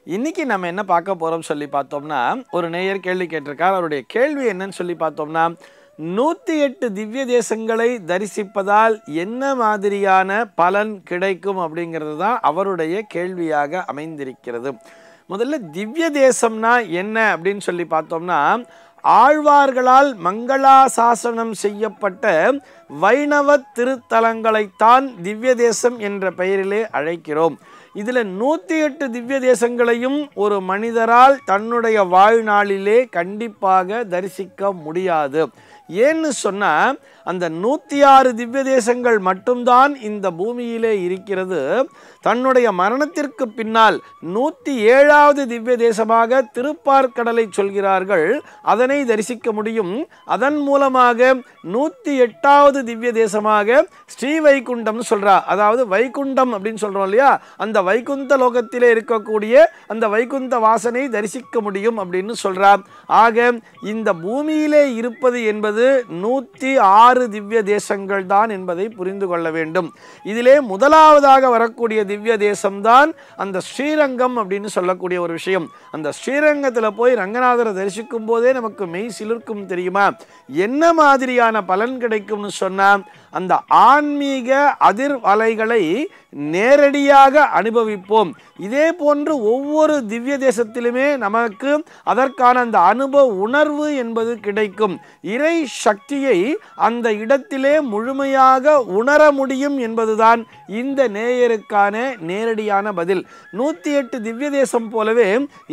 இன்னைக்கு நம்ம என்ன பார்க்க போறோம் சொல்லி பார்த்தோம்னா, ஒரு நேயர் கேள்வி கேட்டிருக்கார். அவருடைய கேள்வி என்னன்னு சொல்லி பார்த்தோம்னா, 108 திவ்ய தேசங்களை தரிசிப்பதால் என்ன மாதிரியான பலன் கிடைக்கும் அப்படிங்கிறது தான் அவருடைய கேள்வியாக அமைந்திருக்கிறது. முதல்ல திவ்ய தேசம்னா என்ன அப்படின்னு சொல்லி பார்த்தோம்னா, ஆழ்வார்களால் மங்களாசாசனம் செய்யப்பட்ட வைணவ திருத்தலங்களைத்தான் திவ்ய தேசம் என்ற பெயரிலே அழைக்கிறோம். இதில் 108 திவ்ய தேசங்களையும் ஒரு மனிதரால் தன்னுடைய வாழ்நாளிலே கண்டிப்பாக தரிசிக்க முடியாது. ஏன்னு சொன்னால், அந்த 106 திவ்ய தேசங்கள் மட்டும்தான் இந்த பூமியிலே இருக்கிறது. தன்னுடைய மரணத்திற்கு பின்னால் 107வது திவ்ய தேசமாக திருப்பார்க்கடலை சொல்கிறார்கள். அதனை தரிசிக்க முடியும். அதன் மூலமாக 108வது திவ்ய தேசமாக ஸ்ரீ வைகுண்டம் சொல்றா. அதாவது வைகுண்டம் அப்படின்னு சொல்றோம் இல்லையா, அந்த வைகுந்த லோகத்திலே இருக்கக்கூடிய அந்த வைகுந்த வாசனை தரிசிக்க முடியும் அப்படின்னு சொல்றார். ஆக இந்த பூமியிலே இருப்பது என்பது 106 திவ்ய தேசங்கள் தான் என்பதை புரிந்து கொள்ள வேண்டும். இதிலே முதலாவதாக வரக்கூடிய திவ்ய தேசம்தான் அந்த ஸ்ரீரங்கம் அப்படின்னு சொல்லக்கூடிய ஒரு விஷயம். அந்த ஸ்ரீரங்கத்தில் போய் ரங்கநாதரை தரிசிக்கும் போதே நமக்கு மெய் சிலிர்க்கும். தெரியுமா என்ன மாதிரியான பலன் கிடைக்கும்னு சொன்னால், அந்த ஆன்மீக அதிர்வலைகளை நேரடியாக அனுபவிப்போம். இதே போன்று ஒவ்வொரு திவ்ய தேசத்திலுமே நமக்கு அதற்கான அந்த அனுபவ உணர்வு என்பது கிடைக்கும். இறை சக்தியை அந்த இடத்திலே முழுமையாக உணர முடியும் என்பதுதான் இந்த நேயருக்கான நேரடியான பதில். 108 திவ்ய தேசம் போலவே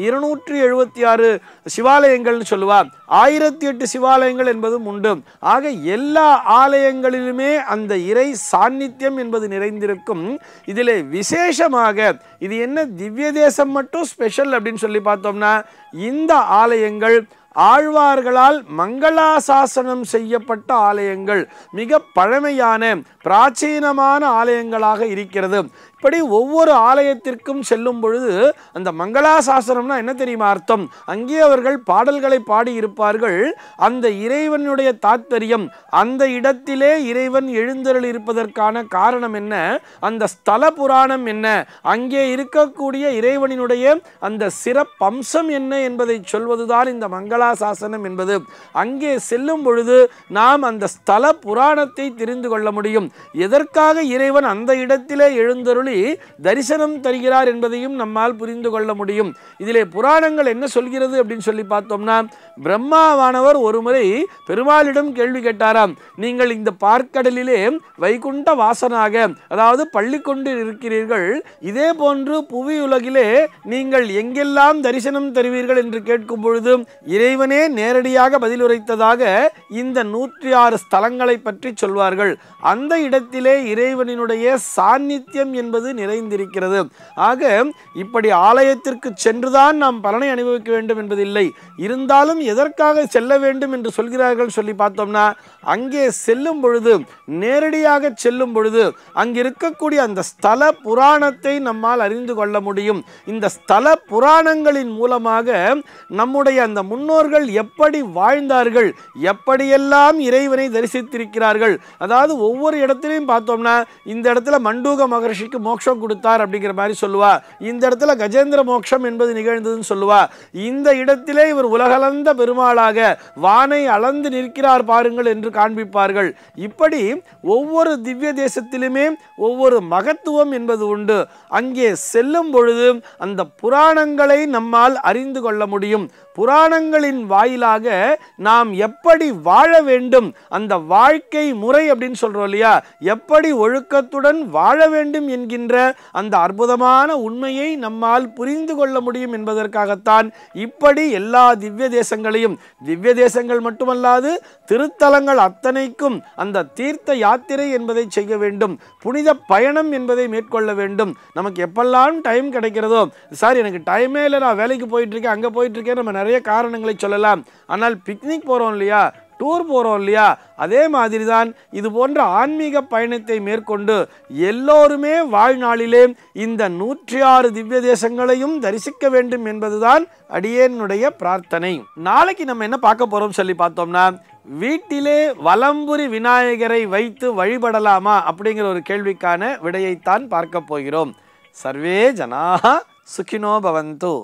276 சிவாலயங்கள்னு சொல்லுவார். 1008 சிவாலயங்கள் என்பதும் உண்டு. ஆக எல்லா ஆலயங்களிலுமே அந்த இறை சாநித்தியம் என்பது நிறைந்திருக்கும். இதிலே விசேஷமாக இது என்ன திவ்ய தேசம் மட்டும் ஸ்பெஷல் அப்படின்னு சொல்லி பார்த்தோம்னா, இந்த ஆலயங்கள் ஆழ்வார்களால் மங்களாசாசனம் செய்யப்பட்ட ஆலயங்கள், மிக பழமையான பிராச்சீனமான ஆலயங்களாக இருக்கிறது. இப்படி ஒவ்வொரு ஆலயத்திற்கும் செல்லும் பொழுது அந்த மங்களாசாசனம்னா என்ன தெரியுமா அர்த்தம்? அங்கே அவர்கள் பாடல்களை பாடி இருப்பார்கள். அந்த இறைவனுடைய தாத்பரியம், அந்த இடத்திலே இறைவன் எழுந்தருள் இருப்பதற்கான காரணம் என்ன, அந்த ஸ்தல புராணம் என்ன, அங்கே இருக்கக்கூடிய இறைவனினுடைய அந்த சிறப்பம்சம் என்ன என்பதை சொல்வதுதான் இந்த மங்களாசாசனம் என்பது. அங்கே செல்லும் பொழுது நாம் அந்த ஸ்தல புராணத்தை தெரிந்து கொள்ள முடியும். எதற்காக இறைவன் அந்த இடத்திலே எழுந்தருள் தரிசனம் தருகிறார் என்பதையும் நம்மால் புரிந்து கொள்ள முடியும். இதிலே புராணங்கள் என்ன சொல்கிறது அப்படின்னு சொல்லி பார்த்தோம்னா, பிரம்மாவானவர் ஒரு முறை பெருமாளிடம் கேள்வி கேட்டாராம். நீங்கள் இந்த பார்க்கடலிலே வைகுண்ட வாசனாக, அதாவது பள்ளி கொண்டு இருக்கிறீர்கள், இதே போன்று புவி உலகிலே நீங்கள் எங்கெல்லாம் தரிசனம் தருவீர்கள் என்று கேட்கும் பொழுது இறைவனே நேரடியாக பதில் உரைத்ததாக இந்த 106 ஸ்தலங்களை பற்றி சொல்வார்கள். அந்த இடத்திலே இறைவனினுடைய சாநித்தியம் என்பது நிறைந்திருக்கிறது. ஆக இப்படி ஆலயத்திற்கு சென்றுதான் நாம் பலனை அனுபவிக்க வேண்டும் என்பதில்லை. இருந்தாலும் எதற்காக செல்ல வேண்டும் என்று சொல்கிறார்கள் சொல்லி பார்த்தோம்னா, அங்கே செல்லும் பொழுது, நேரடியாக செல்லும் பொழுது அங்கே இருக்கக்கூடிய அந்த ஸ்தல புராணத்தை நம்மால் அறிந்து கொள்ள முடியும். இந்த ஸ்தல புராணங்களின் மூலமாக நம்முடைய அந்த முன்னோர்கள் எப்படி வாழ்ந்தார்கள், எப்படியெல்லாம் இறைவனை தரிசித்திருக்கிறார்கள். அதாவது ஒவ்வொரு இடத்திலையும் பார்த்தோம்னா, இந்த இடத்துல மண்டூக மகர்ஷிக்கு மோட்சம் கொடுத்தார் அப்படிங்கிற மாதிரி சொல்லுவா, இந்த இடத்துல கஜேந்திர மோட்சம் என்பது நிகழ்ந்ததுன்னு சொல்லுவா, இந்த இடத்திலே இவர் உலகளந்த பெருமாளாக வானை அளந்து நிற்கிறார் பாருங்கள் என்று காண்பிப்பார்கள். இப்படி ஒவ்வொரு திவ்ய தேசத்திலுமே ஒவ்வொரு மகத்துவம் என்பது உண்டு. அங்கே செல்லும் பொழுது அந்த புராணங்களை நம்மால் அறிந்து கொள்ள முடியும். புராணங்களின் வாயிலாக நாம் எப்படி வாழ வேண்டும், அந்த வாழ்க்கை முறை அப்படின்னு சொல்றோம் இல்லையா, எப்படி ஒழுக்கத்துடன் வாழ வேண்டும் என்கின்ற அந்த அற்புதமான உண்மையை நம்மால் புரிந்து கொள்ள முடியும் என்பதற்காகத்தான் இப்படி எல்லா திவ்ய தேசங்களையும், திவ்ய தேசங்கள் மட்டுமல்லாது திருத்தலங்கள் அத்தனைக்கும் அந்த தீர்த்த யாத்திரை என்பதை செய்ய வேண்டும், புனித பயணம் என்பதை மேற்கொள்ள வேண்டும். நமக்கு எப்பெல்லாம் டைம் கிடைக்கிறதோ, சார் எனக்கு டைமே இல்லை, நான் வேலைக்கு போயிட்டு இருக்கேன், அங்கே போயிட்டு இருக்கேன், நம்ம நிறைய காரணங்களை சொல்லலாம். ஆனால் பிக்னிக் போறோம் இல்லையா, டூர் போகிறோம் இல்லையா, அதே மாதிரி தான் இது போன்ற ஆன்மீக பயணத்தை மேற்கொண்டு எல்லோருமே வாழ்நாளிலே இந்த 106 திவ்ய தேசங்களையும் தரிசிக்க வேண்டும் என்பதுதான் அடியேனுடைய பிரார்த்தனை. நாளைக்கு நம்ம என்ன பார்க்க போறோம் சொல்லி பார்த்தோம்னா, வீட்டிலே வலம்புரி விநாயகரை வைத்து வழிபடலாமா அப்படிங்கிற ஒரு கேள்விக்கான விடையைத்தான் பார்க்க போகிறோம். சர்வே ஜனாஹ சுகினோ பவந்து.